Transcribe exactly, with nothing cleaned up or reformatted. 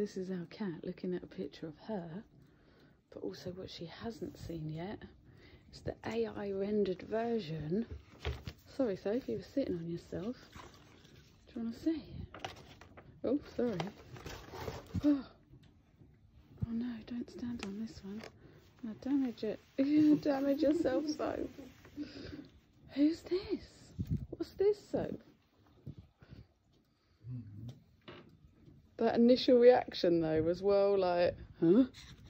this is our cat looking at a picture of her, but also what she hasn't seen yet. It's the A I rendered version. Sorry, Sophie, you were sitting on yourself. Do you want to see? Oh, sorry. Oh. Oh no, don't stand on this one. No, damage it. You're going to damage yourself, Soap. Who's this? What's this, Soap? That initial reaction though was well like, huh?